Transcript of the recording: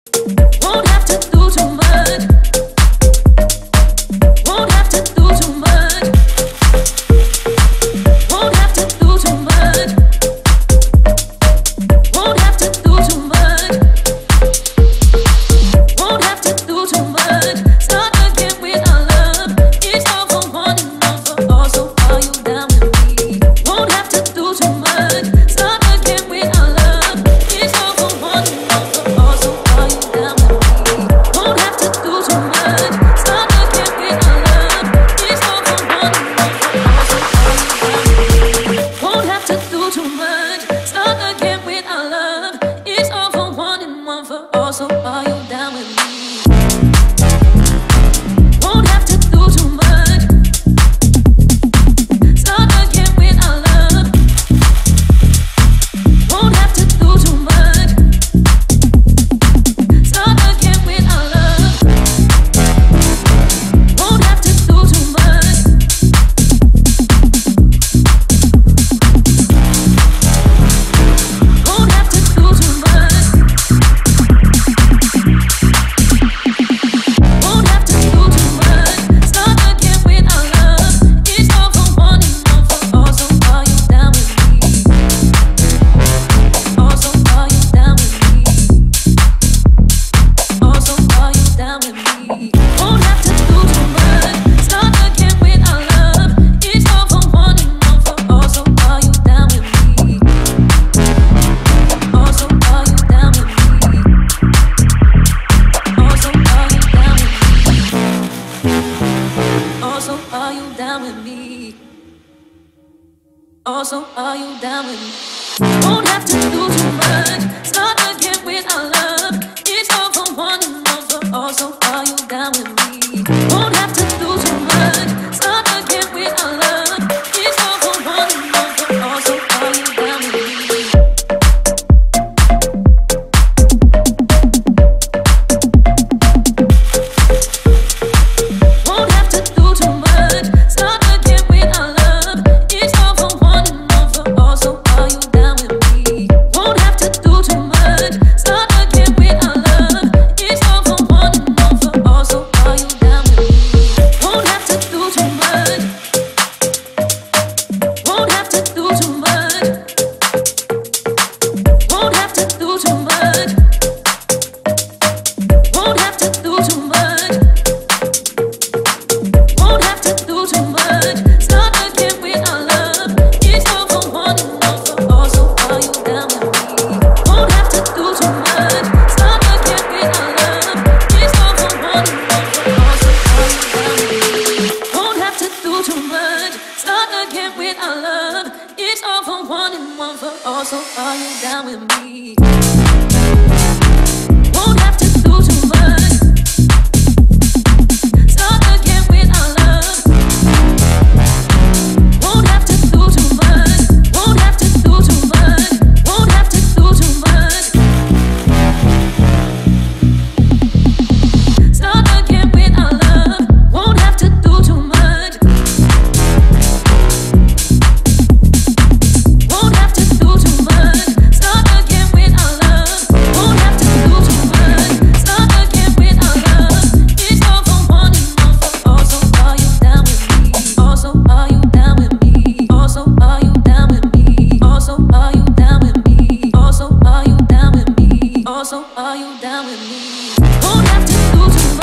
Also, are you down with me? Won't have to do too much. Start again with our love. It's all for one and all for all. So, are you down with me? Won't have to do too much. Start again with our love. It's all for one and all for all. So, are you down with me? Won't have to do too much. Start again with our love. It's all for one and all for all. So, are you down with me? Won't have to do too much. Start again with our love. It's all for one and all for all. So, are you down with me? Won't have to do too much. Won't have to do too much. Won't have to do too much. Won't have to do too much. Won't have to do too much. Start again with our love. It's all for one and all for all. So, are you down with me? Won't have to do too much. Start again with our love. It's all for one and all for all. So, are you down with me? Won't have to do too much. Start again with our love. It's all for one and one for all. So, are you down with me? Won't have to do too much. Start again with our love. Won't have to do too much. Won't have to do too much. Won't have to do too much. Start again with our love. Won't have to do too much. Won't have to do too much. Start again with our love. Won't have to do too much. Start again with our love. It's all for one and all for all. So, are you down with me? Also, are you down with me? Also, are you down with me? Also, are you down with me? Also, are you down with me? Also, are you down with me? Won't have to do too